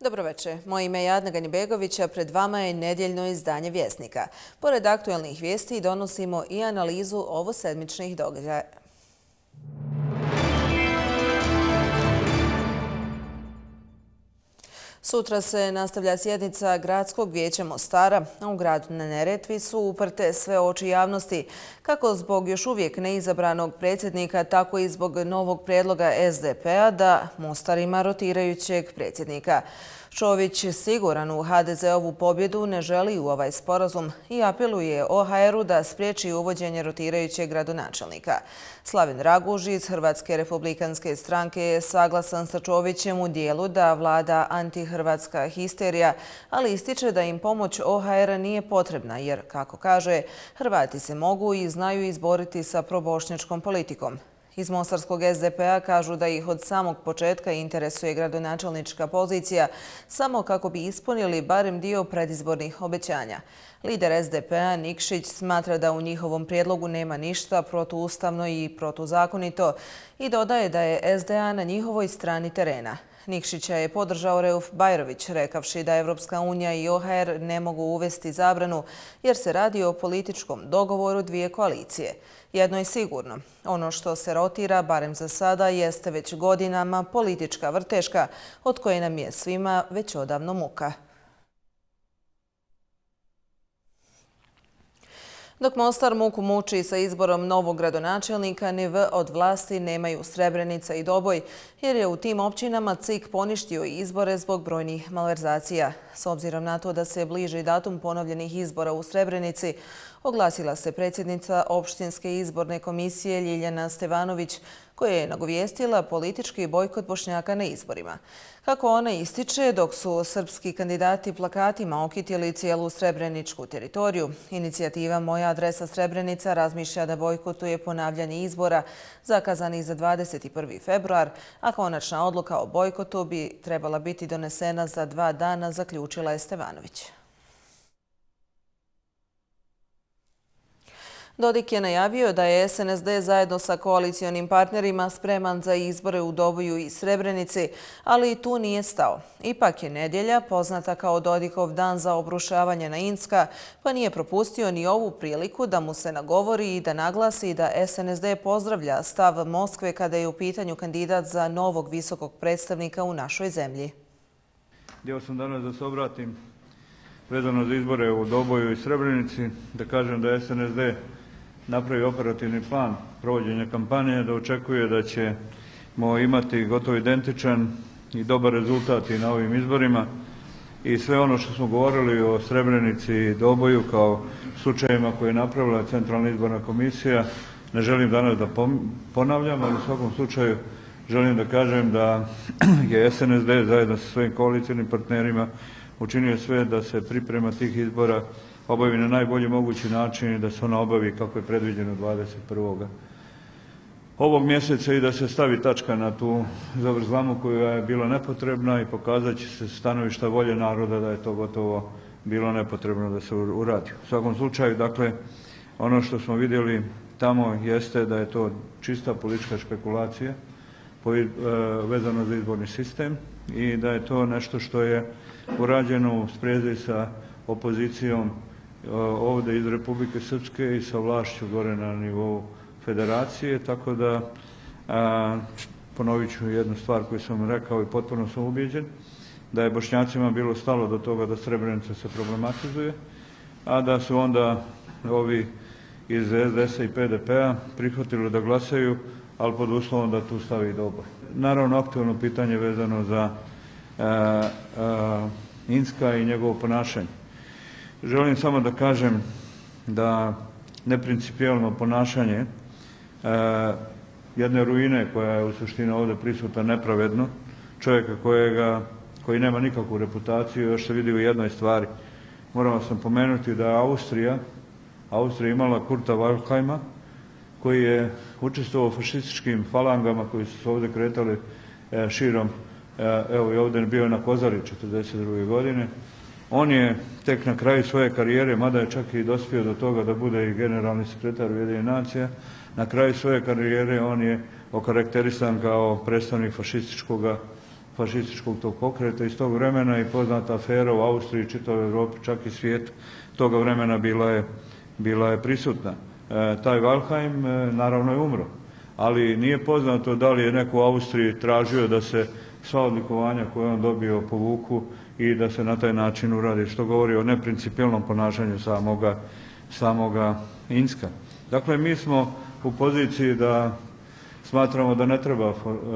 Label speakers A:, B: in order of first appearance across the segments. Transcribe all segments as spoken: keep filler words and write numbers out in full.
A: Dobroveče, moje ime je Adna Ganjibegović, a pred vama je nedjeljno izdanje Vjesnika. Pored aktualnih vijesti donosimo i analizu ovosedmičnih događaja. Sutra se nastavlja sjednica Gradskog vijeća Mostara, a u gradu na Neretvi su uprte sve oči javnosti, kako zbog još uvijek neizabranog predsjednika, tako i zbog novog prijedloga S D P-a da Mostar ima rotirajućeg predsjednika. Čović, siguran u H D Z-ovu pobjedu, ne želi u ovaj sporazum i apeluje O H R-u da spriječi uvođenje rotirajućeg gradonačelnika. Slaven Raguž iz Hrvatske republikanske stranke je saglasan sa Čovićem u dijelu da vlada antihrvatska histerija, ali ističe da im pomoć O H R-a nije potrebna jer, kako kaže, Hrvati se mogu i znaju izboriti sa probošnjačkom politikom. Iz mostarskog S D P-a kažu da ih od samog početka interesuje gradonačelnička pozicija samo kako bi ispunili barem dio predizbornih obećanja. Lider S D P-a Nikšić smatra da u njihovom prijedlogu nema ništa protuustavno i protuzakonito i dodaje da je S D A na njihovoj strani terena. Nikšića je podržao Reuf Bajrović, rekavši da Evropska unija i O H R ne mogu uvesti zabranu jer se radi o političkom dogovoru dvije koalicije. Jedno je sigurno, ono što se rotira, barem za sada, jeste već godinama politička vrteška od koje nam je svima već odavno muka. Dok Mostar muku muči sa izborom novog gradonačelnika, ni V od vlasti nemaju Srebrenica i Doboj, jer je u tim općinama C I K poništio izbore zbog brojnih malverzacija. S obzirom na to da se bliži datum ponovljenih izbora u Srebrenici, oglasila se predsjednica opštinske izborne komisije Ljiljana Stevanović, koja je nagovijestila politički bojkot Bošnjaka na izborima. Kako ona ističe, dok su srpski kandidati plakatima okitili cijelu srebreničku teritoriju, inicijativa Moja adresa Srebrenica razmišlja da bojkotuje ponavljanje izbora zakazanih za dvadeset prvi februar, a konačna odluka o bojkotu bi trebala biti donesena za dva dana, zaključila je Stevanović. Dodik je najavio da je S N S D zajedno sa koalicionim partnerima spreman za izbore u Doboju i Srebrenici, ali i tu nije stao. Ipak je nedjelja poznata kao Dodikov dan za obrušavanje na Incka, pa nije propustio ni ovu priliku da mu se nagovori i da naglasi da S N S D pozdravlja stav Moskve kada je u pitanju kandidat za novog visokog predstavnika u našoj zemlji.
B: Htio sam danas da se obratim vezano za izbore u Doboju i Srebrenici, da kažem da je S N S D napravi operativni plan provođenja kampanje, da očekuje da ćemo imati gotovo identičan i dobar rezultat i na ovim izborima. I sve ono što smo govorili o Srebrenici i Doboju kao slučajevima koje je napravila Centralna izborna komisija, ne želim danas da ponavljam, ali u svakom slučaju želim da kažem da je S N S D zajedno sa svojim koalicijnim partnerima učinio sve da se priprema tih izbora obavi na najbolji mogući način i da se ona obavi kako je predviđeno dvadeset prvog ovog mjeseca i da se stavi tačka na tu zavrzlamu koja je bila nepotrebna i pokazat će se stanovišta volje naroda da je to gotovo bilo nepotrebno da se uradi. U svakom slučaju, dakle, ono što smo vidjeli tamo jeste da je to čista politička špekulacija vezano za izborni sistem i da je to nešto što je urađeno u sprezi sa opozicijom ovdje iz Republike Srpske i sa vlašću gore na nivou federacije, tako da a, ponovit ću jednu stvar koju sam rekao i potpuno sam ubijeđen, da je Bošnjacima bilo stalo do toga da Srebrenica se problematizuje, a da su onda ovi iz S D S-a i P D P-a prihvatili da glasaju, ali pod uslovom da tu stavi i Doboj. Naravno, aktualno pitanje vezano za a, a, Incka i njegovo ponašanje. Želim samo da kažem da neprincipijelno ponašanje e, jedne ruine koja je u suštini ovdje prisutna nepravedno, čovjeka kojega, koji nema nikakvu reputaciju, još se vidi u jednoj stvari. Moram sam pomenuti da je Austrija, Austrija imala Kurta Waldheima, koji je učestvovao u fašističkim falangama koji su se ovdje kretali e, širom, e, evo i ovdje je bio na Kozari četrdeset druge godine. On je tek na kraju svoje karijere, mada je čak i dospio do toga da bude i generalni sekretar Ujedinjenih nacija, na kraju svoje karijere on je okarakterisan kao predstavnik fašističkog fašističkog tog pokreta iz tog vremena i poznata afera u Austriji, čitavoj Europi, čak i svijetu toga vremena bila je, bila je prisutna. E, taj Valheim e, naravno je umro, ali nije poznato da li je neko u Austriji tražio da se sva odlikovanja koje on dobio povuku i da se na taj način uradi, što govori o neprincipijelnom ponašanju samoga, samoga Inska. Dakle, mi smo u poziciji da smatramo da ne treba uh,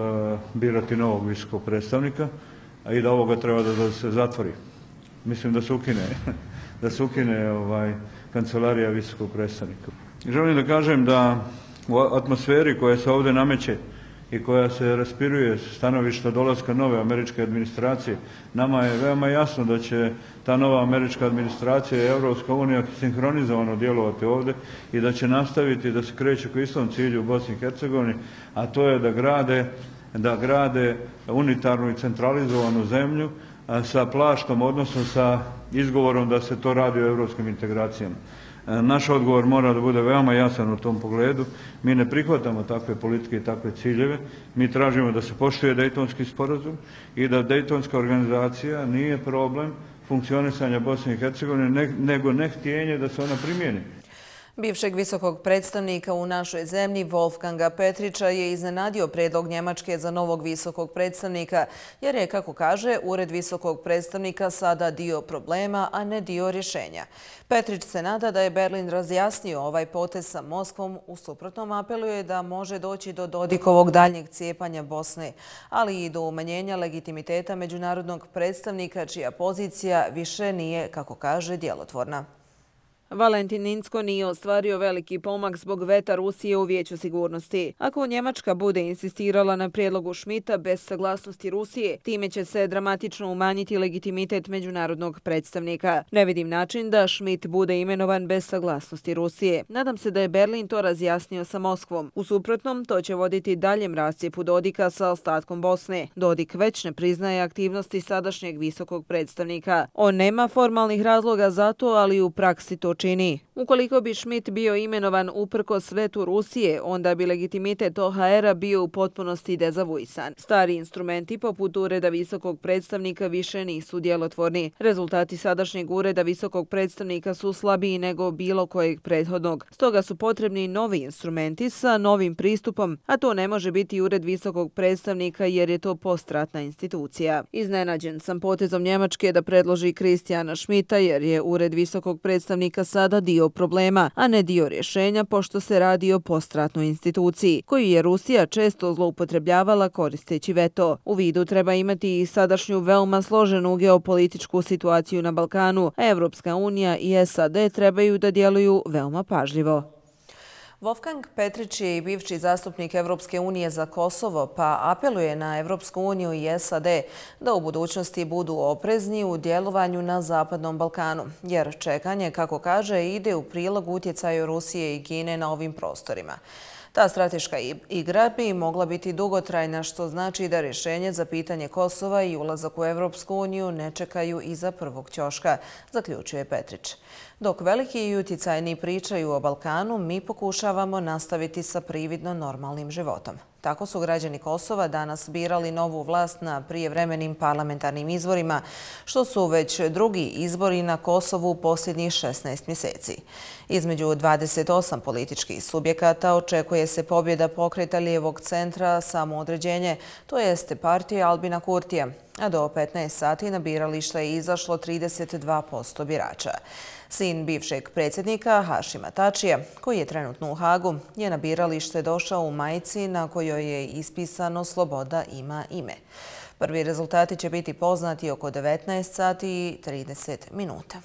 B: birati novog visokog predstavnika i da ovoga treba da, da se zatvori. Mislim da se ukine, da se ukine ovaj, kancelarija visokog predstavnika. Želim da kažem da u atmosferi koja se ovdje nameće i koja se raspiruje s stanovišta dolaska nove američke administracije, nama je veoma jasno da će ta nova američka administracija i Europska unija sinhronizovano djelovati ovdje i da će nastaviti da se kreće k istom cilju u Bosni i Hercegovini, a to je da grade, da grade unitarnu i centralizovanu zemlju sa plaštom, odnosno sa izgovorom da se to radi o europskim integracijama. Naš odgovor mora da bude veoma jasan u tom pogledu. Mi ne prihvatamo takve politike i takve ciljeve. Mi tražimo da se poštuje Dejtonski sporazum i da Dejtonska organizacija nije problem funkcionisanja Bosne i Hercegovine, nego ne htjenje da se ona primijeni.
A: Bivšeg visokog predstavnika u našoj zemlji Wolfganga Petrića je iznenadio predlog Njemačke za novog visokog predstavnika, jer je, kako kaže, ured visokog predstavnika sada dio problema, a ne dio rješenja. Petrić se nada da je Berlin razjasnio ovaj potez sa Moskvom, u suprotnom apeluje da može doći do Dodikovog daljnjeg cijepanja Bosne, ali i do umanjenja legitimiteta međunarodnog predstavnika čija pozicija više nije, kako kaže, djelotvorna. Valentin Inzko nije ostvario veliki pomak zbog veta Rusije u Vijeću sigurnosti. Ako Njemačka bude insistirala na prijedlogu Schmidta bez saglasnosti Rusije, time će se dramatično umanjiti legitimitet međunarodnog predstavnika. Ne vidim način da Schmidt bude imenovan bez saglasnosti Rusije. Nadam se da je Berlin to razjasnio sa Moskvom. U suprotnom, to će voditi daljem rascijepu Dodika sa ostatkom Bosne. Dodik već ne priznaje aktivnosti sadašnjeg visokog predstavnika. On nema formalnih razloga za to, ali u praksi to čini. Ukoliko bi Schmidt bio imenovan uprkos vetu Rusije, onda bi legitimitet O H R-a bio u potpunosti dezavuisan. Stari instrumenti poput ureda visokog predstavnika više nisu djelotvorni. Rezultati sadašnjeg ureda visokog predstavnika su slabiji nego bilo kojeg prethodnog. Stoga su potrebni novi instrumenti sa novim pristupom, a to ne može biti ured visokog predstavnika jer je to postratna institucija. Iznenađen sam potezom Njemačke da predloži Christiana Schmidta jer je ured visokog predstavnika sada dio problema, a ne dio rješenja, pošto se radi o postratnoj instituciji, koju je Rusija često zloupotrebljavala koristeći veto. U vidu treba imati i sadašnju veoma složenu geopolitičku situaciju na Balkanu, a Evropska unija i S A D trebaju da djeluju veoma pažljivo. Wolfgang Petrić je i bivši zastupnik Evropske unije za Kosovo, pa apeluje na Evropsku uniju i S A D da u budućnosti budu oprezni u djelovanju na Zapadnom Balkanu, jer čekanje, kako kaže, ide u prilog utjecaju Rusije i Kine na ovim prostorima. Ta strateška igra bi mogla biti dugotrajna, što znači da rješenje za pitanje Kosova i ulazak u Evropsku uniju ne čekaju iza prvog ćoška, zaključuje Petrić. Dok veliki i utjecajni pričaju o Balkanu, mi pokušavamo nastaviti sa prividno normalnim životom. Tako su građani Kosova danas birali novu vlast na prijevremenim parlamentarnim izborima, što su već drugi izbori na Kosovu u posljednjih šesnaest mjeseci. Između dvadeset osam političkih subjekata očekuje se pobjeda pokreta lijevog centra Samoodređenje, to jeste partije Albina Kurtija, a do petnaest sati na birališta je izašlo trideset dva posto birača. Sin bivšeg predsjednika Hašima Tačija, koji je trenutno u Hagu, je na biralište došao u majici na kojoj je ispisano "Sloboda ima ime". Prvi rezultati će biti poznati oko devetnaest sati i trideset minuta.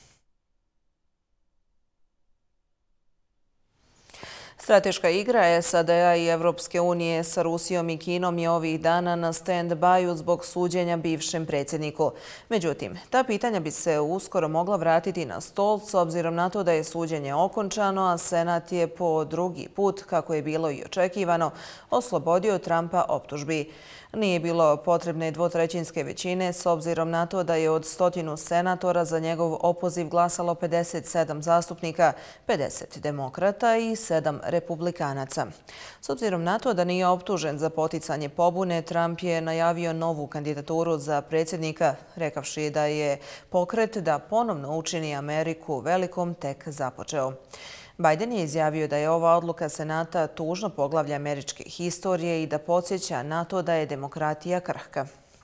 A: Strateška igra S A D-a i Evropske unije sa Rusijom i Kinom je ovih dana na stand-byu zbog suđenja bivšem predsjedniku. Međutim, ta pitanja bi se uskoro mogla vratiti na stol s obzirom na to da je suđenje okončano, a Senat je po drugi put, kako je bilo i očekivano, oslobodio Trumpa optužbi. Nije bilo potrebne dvotrećinske većine s obzirom na to da je od stotinu senatora za njegov opoziv glasalo pedeset sedam zastupnika, pedeset demokrata i sedam republikanaca. S obzirom na to da nije optužen za poticanje pobune, Trump je najavio novu kandidaturu za predsjednika, rekavši da je pokret da ponovno učini Ameriku velikom tek započeo. Biden je izjavio da je ova odluka Senata tužno poglavlje američke historije i da podsjeća na to da je demokratija krhka.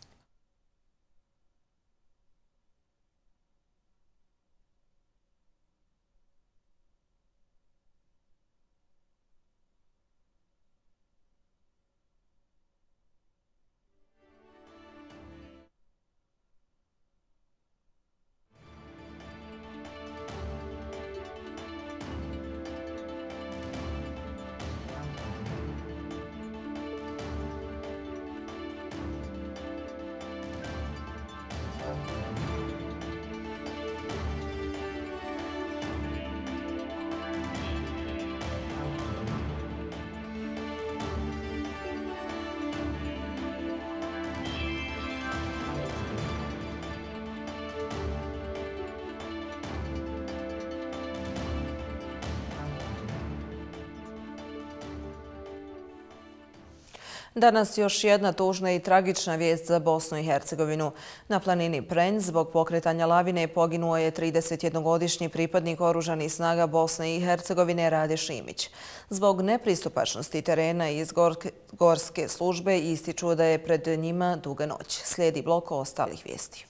A: Danas još jedna tužna i tragična vijest za Bosnu i Hercegovinu. Na planini Prenj zbog pokretanja lavine poginuo je tridesetjednogodišnji pripadnik oružanih snaga Bosne i Hercegovine Rade Šimić. Zbog nepristupačnosti terena iz gorske službe ističu da je pred njima duga noć. Slijedi blok ostalih vijesti.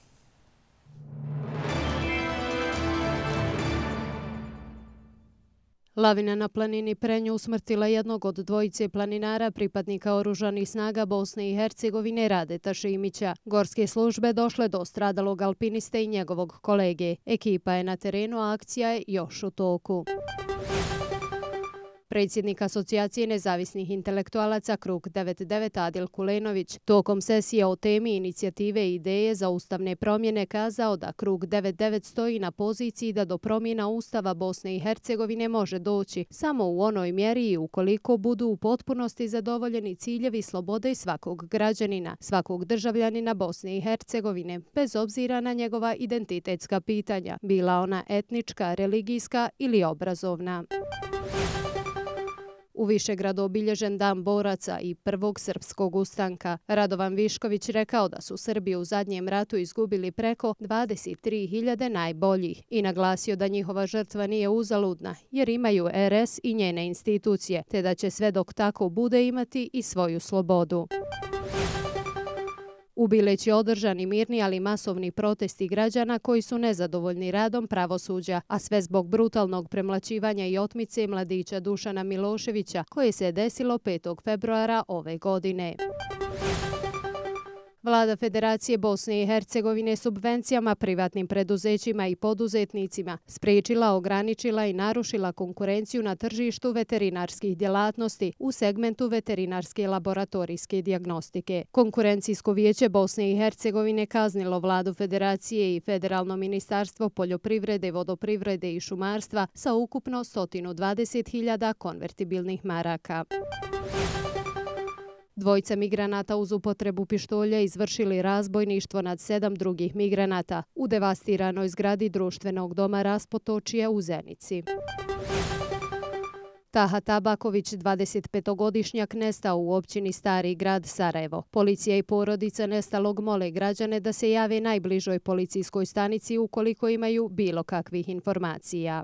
C: Lavina na planini Prenj usmrtila jednog od dvojice planinara pripadnika oružanih snaga Bosne i Hercegovine Radeta Šimića. Gorske službe došle do stradalog alpiniste i njegovog kolege. Ekipa je na terenu, a akcija je još u toku. Predsjednik Asocijacije nezavisnih intelektualaca Krug devedeset devet Adil Kulenović tokom sesije o temi inicijative i ideje za ustavne promjene kazao da Krug devedeset devet stoji na poziciji da do promjena Ustava Bosne i Hercegovine može doći samo u onoj mjeri i ukoliko budu u potpunosti zadovoljeni ciljevi slobode svakog građanina, svakog državljanina Bosne i Hercegovine, bez obzira na njegova identitetska pitanja, bila ona etnička, religijska ili obrazovna. U Višegradu obilježen Dan boraca i prvog srpskog ustanka. Radovan Višković rekao da su Srbi u zadnjem ratu izgubili preko dvadeset tri hiljade najboljih i naglasio da njihova žrtva nije uzaludna jer imaju er es i njene institucije, te da će sve dok tako bude imati i svoju slobodu. U Bileći održani mirni, ali masovni protesti građana koji su nezadovoljni radom pravosuđa, a sve zbog brutalnog premlaćivanja i otmice mladića Dušana Miloševića koje se desilo petog februara ove godine. Vlada Federacije Bosne i Hercegovine subvencijama privatnim preduzećima i poduzetnicima spriječila, ograničila i narušila konkurenciju na tržištu veterinarskih djelatnosti u segmentu veterinarske laboratorijske dijagnostike. Konkurencijsko vijeće Bosne i Hercegovine kaznilo Vladu Federacije i Federalno ministarstvo poljoprivrede, vodoprivrede i šumarstva sa ukupno sto dvadeset hiljada konvertibilnih maraka. Dvojica migranata uz upotrebu pištolja izvršili razbojništvo nad sedam drugih migranata u devastiranoj zgradi društvenog doma Raspotočije u Zenici. Taha Tabaković, dvadesetpetogodišnjak, nestao u općini Stari grad Sarajevo. Policija i porodica nestalog mole građane da se jave najbližoj policijskoj stanici ukoliko imaju bilo kakvih informacija.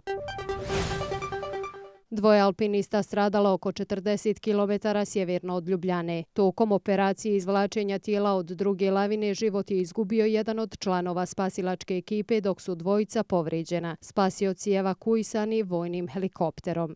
C: Dvoje alpinista stradalo oko četrdeset kilometara sjeverno od Ljubljane. Tokom operacije izvlačenja tijela od druge lavine život je izgubio jedan od članova spasilačke ekipe, dok su dvojica povrijeđena. Spasioci evakuisani vojnim helikopterom.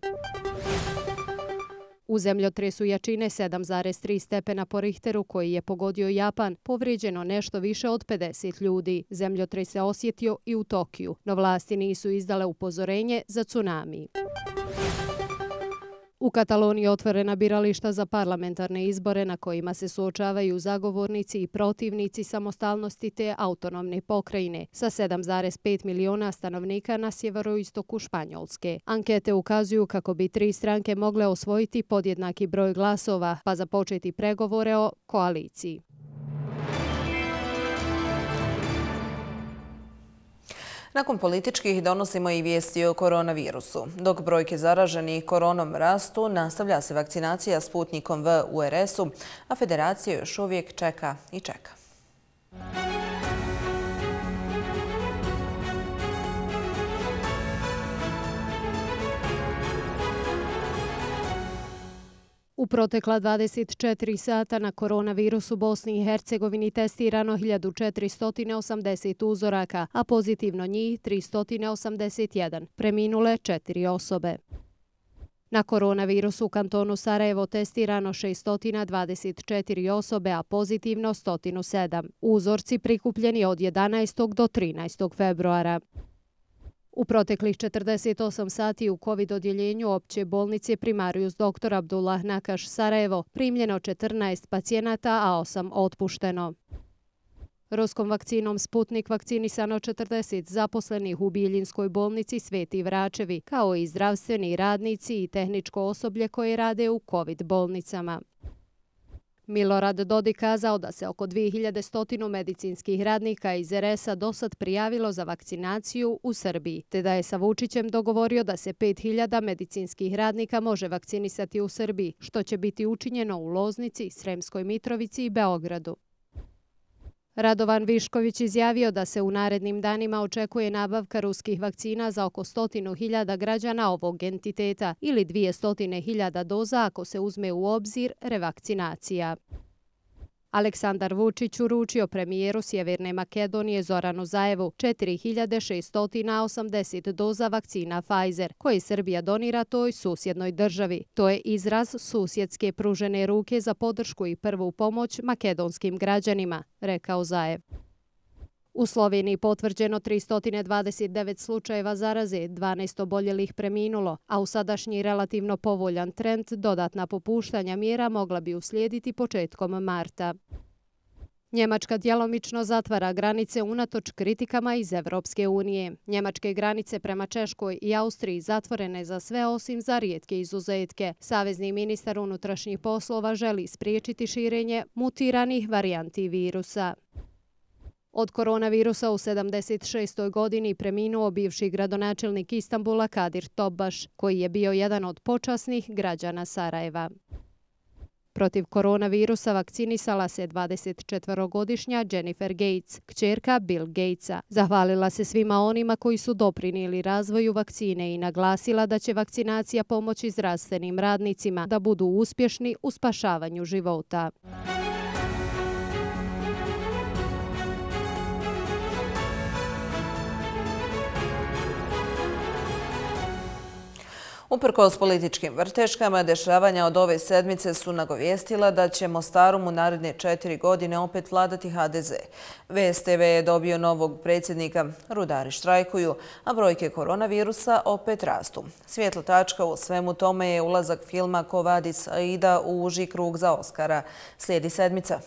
C: U zemljotresu jačine sedam zarez tri stepena po Richteru koji je pogodio Japan, povrijeđeno nešto više od pedeset ljudi. Zemljotres se osjetio i u Tokiju, no vlasti nisu izdale upozorenje za tsunami. U Kataloniji otvorena birališta za parlamentarne izbore na kojima se suočavaju zagovornici i protivnici samostalnosti te autonomne pokrajine sa sedam zarez pet miliona stanovnika na sjeveroistoku Španjolske. Ankete ukazuju kako bi tri stranke mogle osvojiti podjednaki broj glasova pa započeti pregovore o koaliciji.
A: Nakon političkih donosimo i vijesti o koronavirusu. Dok brojke zaraženih koronom rastu, nastavlja se vakcinacija Sputnikom V u er es-u, a federacija još uvijek čeka i čeka.
C: U protekla dvadeset četiri sata na koronavirus u Bosni i Hercegovini testirano hiljadu četiristo osamdeset uzoraka, a pozitivno njih tristo osamdeset jedan. Preminule četiri osobe. Na koronavirusu u kantonu Sarajevo testirano šesto dvadeset četiri osobe, a pozitivno sto sedam. Uzorci prikupljeni od jedanaestog do trinaestog februara. U proteklih četrdeset osam sati u COVID odjeljenju opće bolnice Primarius doktor Abdullah Nakaš Sarajevo primljeno četrnaest pacijenata, a osam otpušteno. Ruskom vakcinom Sputnik vakcinisano četrdeset zaposlenih u Bijeljinskoj bolnici Sveti Vračevi, kao i zdravstveni radnici i tehničko osoblje koje rade u COVID bolnicama. Milorad Dodik kazao da se oko dvije hiljade sto medicinskih radnika iz er es-a dosad prijavilo za vakcinaciju u Srbiji, te da je sa Vučićem dogovorio da se pet hiljada medicinskih radnika može vakcinisati u Srbiji, što će biti učinjeno u Loznici, Sremskoj Mitrovici i Beogradu. Radovan Višković izjavio da se u narednim danima očekuje nabavka ruskih vakcina za oko stotinu hiljada građana ovog entiteta ili dvije stotine hiljada doza ako se uzme u obzir revakcinacija. Aleksandar Vučić uručio premijeru Sjeverne Makedonije Zoranu Zaevu četiri hiljade šesto osamdeset doza vakcina Pfizer, koje Srbija donira toj susjednoj državi. To je izraz susjedske pružene ruke za podršku i prvu pomoć makedonskim građanima, rekao Zaev. U Sloveniji potvrđeno tristo dvadeset devet slučajeva zaraze, dvanaest oboljelih preminulo, a u sadašnji relativno povoljan trend dodatna popuštanja mjera mogla bi uslijediti početkom marta. Njemačka djelomično zatvara granice unatoč kritikama iz Evropske unije. Njemačke granice prema Češkoj i Austriji zatvorene za sve osim za rijetke izuzetke. Savezni ministar unutrašnjih poslova želi spriječiti širenje mutiranih varijanti virusa. Od koronavirusa u sedamdeset šestoj godini preminuo bivši gradonačelnik Istanbula Kadir Topbaš, koji je bio jedan od počasnih građana Sarajeva. Protiv koronavirusa vakcinisala se dvadesetčetvorogodišnja Jennifer Gates, kćerka Bill Gatesa. Zahvalila se svima onima koji su doprinijeli razvoju vakcine i naglasila da će vakcinacija pomoći zdravstvenim radnicima da budu uspješni u spašavanju života.
A: Uprkos političkim vrteškama, dešavanja od ove sedmice su nagovijestila da će Mostarom u naredne četiri godine opet vladati ha de ze. ve es te ve je dobio novog predsjednika, rudari štrajkuju, a brojke koronavirusa opet rastu. Svjetla tačka u svemu tome je ulazak filma Ko Vadis Aida u uži krug za Oskara. Slijedi sedmica.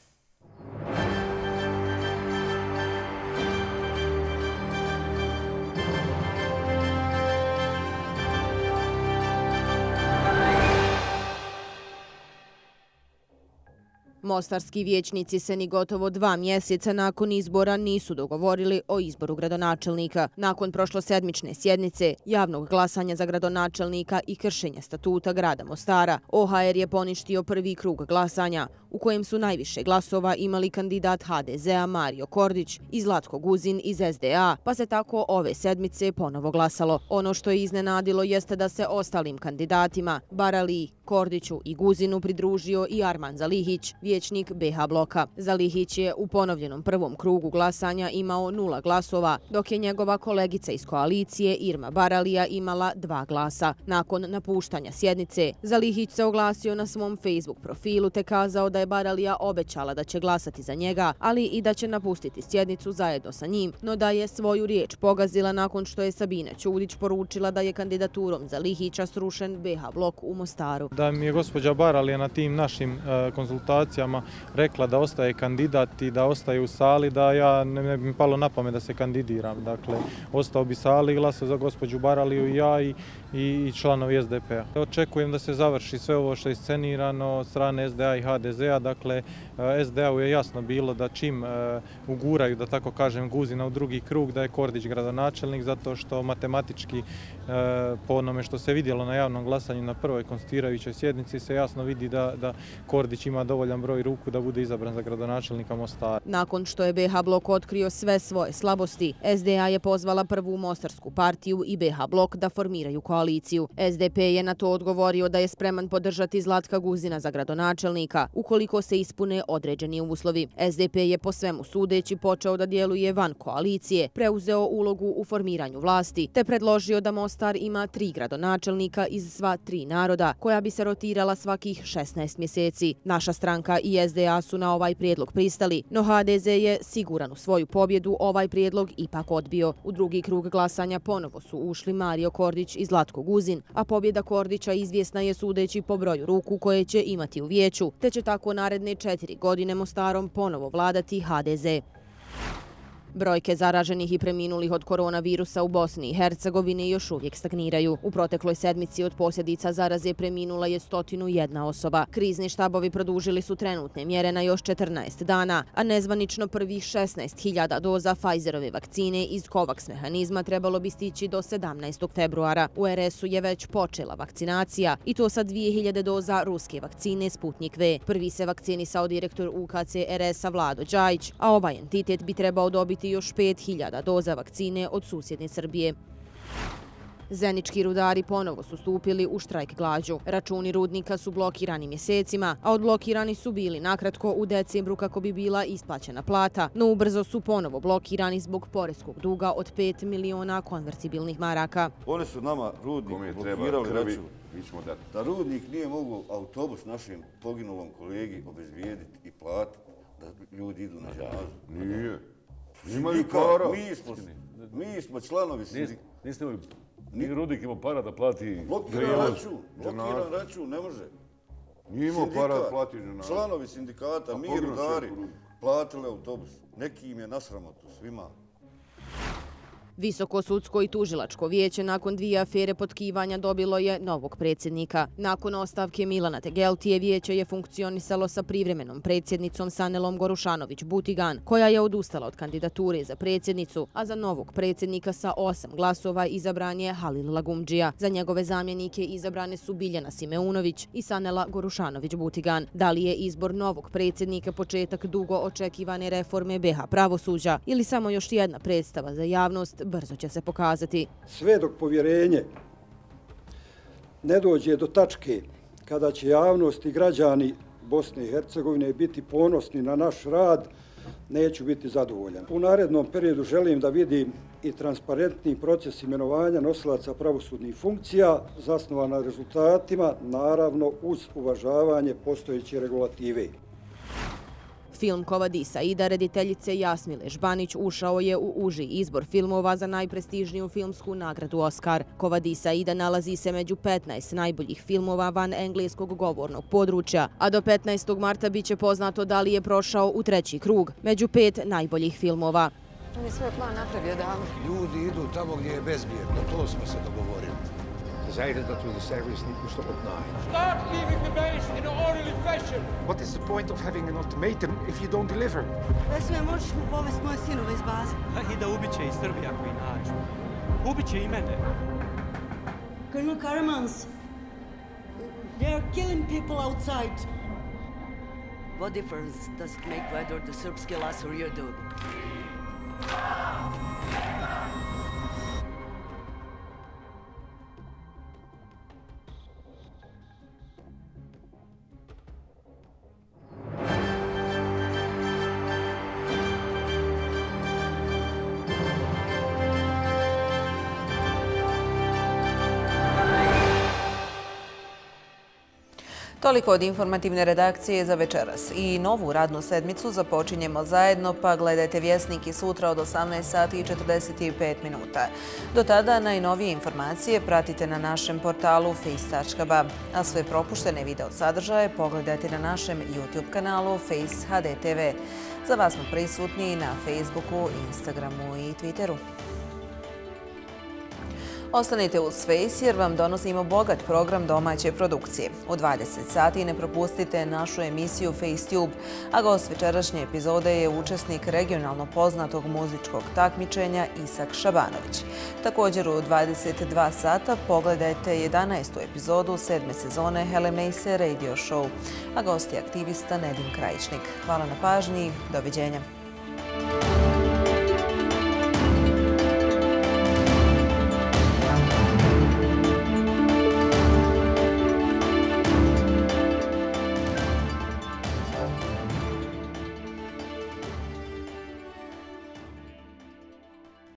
D: Mostarski vijećnici se ni gotovo dva mjeseca nakon izbora nisu dogovorili o izboru gradonačelnika. Nakon prošlosedmične sjednice, javnog glasanja za gradonačelnika i kršenja statuta grada Mostara, o ha er je poništio prvi krug glasanja, u kojem su najviše glasova imali kandidat ha de ze-a Mario Kordić i Zlatko Guzin iz es de a, pa se tako ove sedmice ponovo glasalo. Ono što je iznenadilo jeste da se ostalim kandidatima, Baraliji, Kordiću i Guzinu pridružio i Arman Zalihić, vijećnik be ha bloka. Zalihić je u ponovljenom prvom krugu glasanja imao nula glasova, dok je njegova kolegica iz koalicije Irma Baralija imala dva glasa. Nakon napuštanja sjednice, Zalihić se oglasio na svom Facebook profilu te kazao da je je Baralija obećala da će glasati za njega, ali i da će napustiti sjednicu zajedno sa njim, no da je svoju riječ pogazila nakon što je Sabina Ćudić poručila da je kandidaturom za Lihića srušen B H blok u Mostaru.
E: Da mi je gospođa Baralija na tim našim konzultacijama rekla da ostaje kandidat i da ostaje u sali, da ja ne bi mi palo na pamet da se kandidiram. Dakle, ostao bi sali, glasao za gospođu Baraliju i ja i, i članovi S D P-a. Očekujem da se završi sve ovo što je iscenirano od strane S D A i H D Z-a. Dakle, S D A-u je jasno bilo da čim uguraju, da tako kažem, Guzina u drugi krug, da je Kordić gradonačelnik, zato što matematički po onome što se vidjelo na javnom glasanju na prvoj konstituirajućoj sjednici se jasno vidi da, da Kordić ima dovoljan broj ruku da bude izabran za gradonačelnika Mostara.
D: Nakon što je B H blok otkrio sve svoje slabosti, S D A je pozvala prvu mostarsku partiju i B H blok da formiraju koaliciju. S D P je na to odgovorio da je spreman podržati Zlatka Guzina za gradonačelnika ukoliko se ispune određeni uslovi. S D P je po svemu sudeći počeo da djeluje van koalicije, preuzeo ulogu u formiranju vlasti, te predložio da Mostar ima tri gradonačelnika iz sva tri naroda, koja bi se rotirala svakih šesnaest mjeseci. Naša stranka i S D A su na ovaj prijedlog pristali, no H D Z je siguran u svoju pobjedu ovaj prijedlog ipak odbio. U drugi krug glasanja ponovo su ušli Mario Kordić i Zlatko Guzin, a pobjeda Kordića izvjesna je sudeći po broju ruku koje će imati u vijeću, te će tako naredne četiri godine Mostarom ponovo vladati H D Z. Brojke zaraženih i preminulih od koronavirusa u Bosni i Hercegovini još uvijek stagniraju. U protekloj sedmici od posljedica zaraze preminula je stotinu jedna osoba. Krizni štabovi produžili su trenutne mjere na još četrnaest dana, a nezvanično prvih šesnaest hiljada doza Pfizerove vakcine iz COVAX mehanizma trebalo bi stići do sedamnaestog februara. U R S-u je već počela vakcinacija i to sa dvije hiljade doza ruske vakcine Sputnik V. Prvi se vakcinisao direktor U K C R S-a Vlado Đajić, a ovaj entitet bi trebao dobiti još pet hiljada doza vakcine od susjedne Srbije. Zenički rudari ponovo su stupili u štrajk glađu. Računi rudnika su blokirani mjesecima, a odblokirani su bili nakratko u decembru kako bi bila isplaćena plata, no ubrzo su ponovo blokirani zbog poreskog duga od pet miliona konvertibilnih maraka.
F: Oni su nama rudnik blokirali račun. Da rudnik nije mogao autobus našem poginulom kolegi obezbijediti i platiti, da ljudi idu na dženazu.
G: Nije. Imaju para.
F: Mi smo, mi smo članovi sindikata.
G: Niste imali, nije rudnik imao para da plati...
F: Blokiran račun, blokiran račun, ne može.
G: Nije imao para da plati dženazu.
F: Članovi sindikata, mi rudari, platili autobus. Neki im je na sramotu, svima.
D: Visoko sudsko i tužilačko vijeće nakon dvije afere potkivanja dobilo je novog predsjednika. Nakon ostavke Milana Tegeltije vijeće je funkcionisalo sa privremenom predsjednicom Sanelom Gorušanović-Butigan, koja je odustala od kandidature za predsjednicu, a za novog predsjednika sa osam glasova izabran je Halil Lagumdžija. Za njegove zamjenike izabrane su Biljana Simeunović i Sanela Gorušanović-Butigan. Da li je izbor novog predsjednika početak dugo očekivane reforme B H pravosuđa ili samo još jedna predstava za javnost, brzo će se pokazati.
H: Sve dok povjerenje ne dođe do tačke kada će javnost i građani Bosne i Hercegovine biti ponosni na naš rad, neću biti zadovoljan. U narednom periodu želim da vidim i transparentni proces imenovanja nosilaca pravosudnih funkcija zasnovan na rezultatima, naravno uz uvažavanje postojeće regulative.
D: Film Kovadisa Ida rediteljice Jasmile Žbanić ušao je u uži izbor filmova za najprestižniju filmsku nagradu Oscar. Kovadisa Ida nalazi se među petnaest najboljih filmova van engleskog govornog područja, a do petnaestog marta biće poznato da li je prošao u treći krug među pet najboljih filmova.
I: On je svoj plan napravio davno.
J: Ljudi idu tamo gdje je bezbjedno, to smo se dogovorili. Zeiden dat we de cijfers niet moesten opnaaien.
K: Start leaving the base in an orderly fashion.
L: What is the point of having an ultimatum if you don't deliver?
M: Ne smijem, možeš mu povesti moje sinove iz baze.
N: I da ubiće i Srbija koji nađu. Ubiće i mene.
M: Colonel Karamans, they are killing people outside.
O: What difference does it make whether the Serbs kill us or you do?
A: Toliko od informativne redakcije za večeras. I novu radnu sedmicu započinjemo zajedno, pa gledajte Vjesnik i sutra od osamnaest sati i četrdeset pet minuta. Do tada najnovije informacije pratite na našem portalu face tačka ba, a sve propuštene video sadržaje pogledajte na našem YouTube kanalu Face H D T V. Za vas smo prisutni na Facebooku, Instagramu i Twitteru. Ostanite uz Face jer vam donosimo bogat program domaće produkcije. U dvadeset sati ne propustite našu emisiju FaceTube, a gost večerašnje epizode je učesnik regionalno poznatog muzičkog takmičenja Isak Šabanović. Također u dvadeset dva sata pogledajte jedanaestu epizodu sedme sezone Helen Mace Radio Show, a gost je aktivista Nedim Krajišnik. Hvala na pažnji, doviđenja.